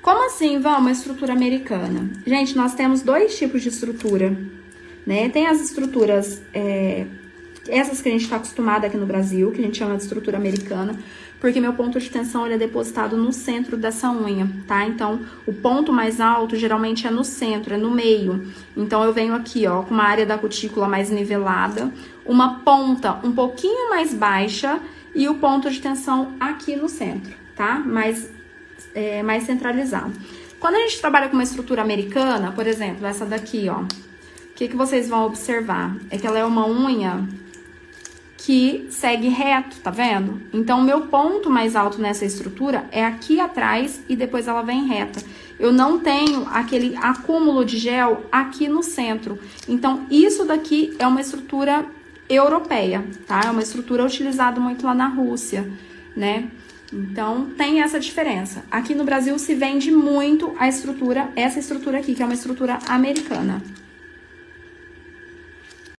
Como assim, Vã, uma estrutura americana? Gente, nós temos dois tipos de estrutura, né? Tem as estruturas, essas que a gente está acostumado aqui no Brasil, que a gente chama de estrutura americana, porque meu ponto de tensão ele é depositado no centro dessa unha, tá? Então, o ponto mais alto geralmente é no centro, é no meio. Então, eu venho aqui, ó, com uma área da cutícula mais nivelada, uma ponta um pouquinho mais baixa e o ponto de tensão aqui no centro, tá? Mais centralizado. Quando a gente trabalha com uma estrutura americana, por exemplo, essa daqui, ó, o que vocês vão observar? É que ela é uma unha que segue reto, tá vendo? Então, o meu ponto mais alto nessa estrutura é aqui atrás e depois ela vem reta. Eu não tenho aquele acúmulo de gel aqui no centro. Então, isso daqui é uma estrutura europeia, tá? É uma estrutura utilizada muito lá na Rússia, né? Então, tem essa diferença. Aqui no Brasil se vende muito essa estrutura aqui, que é uma estrutura americana.